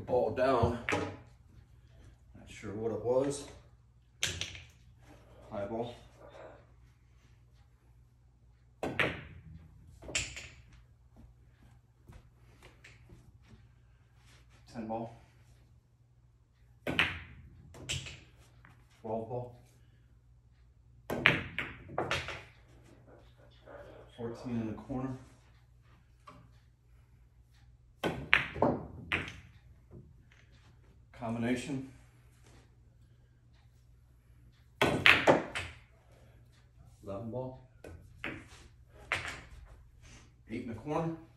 ball down. Not sure what it was. High ball. Ball, 12 ball, 14 in the corner, combination, 11 ball, 8 in the corner,